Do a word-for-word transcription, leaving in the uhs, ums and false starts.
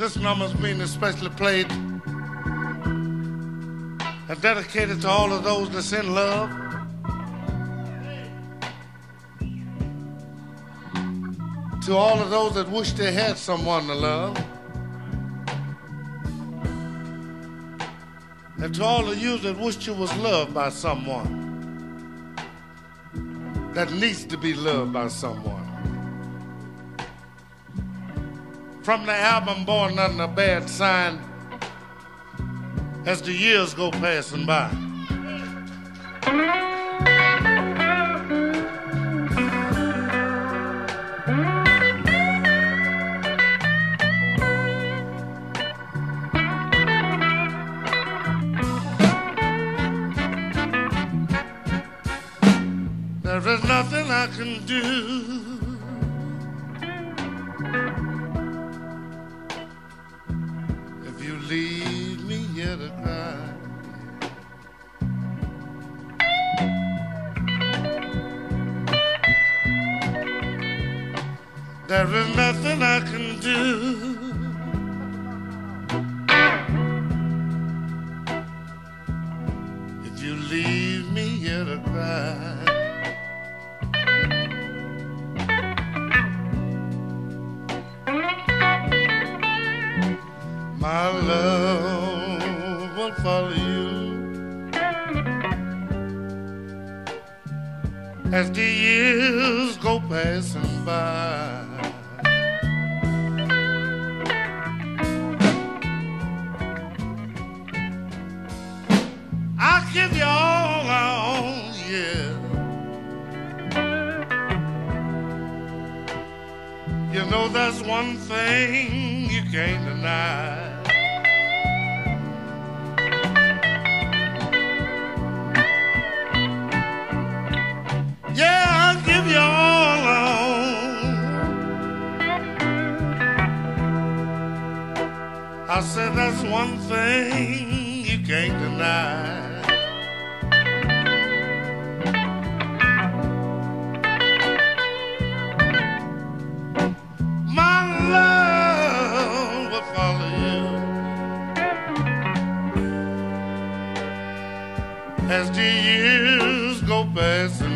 This number's being especially played and dedicated to all of those that's in love. To all of those that wish they had someone to love. And to all of you that wish you was loved by someone that needs to be loved by someone. From the album Born Under a Bad Sign, as the years go passing by. There is nothing I can do if you leave me here to cry. There is nothing I can do if you leave me here to cry. My love will follow you as the years go passing by. I'll give you all I own, yeah. You know that's one thing you can't deny. Yeah, I'll give you all I own. I said that's one thing you can't deny. My love will follow you as the years go past.